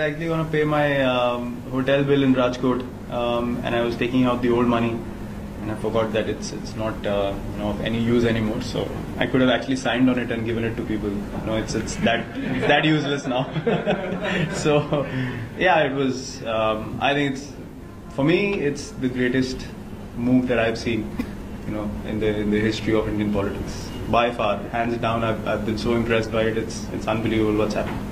Actually going to pay my hotel bill in Rajkot, and I was taking out the old money, and I forgot that it's not of any use anymore. So I could have actually signed on it and given it to people. It's that useless now. So yeah, it was. I think for me it's the greatest move that I've seen, in the history of Indian politics by far, hands down. I've been so impressed by it. It's unbelievable what's happened.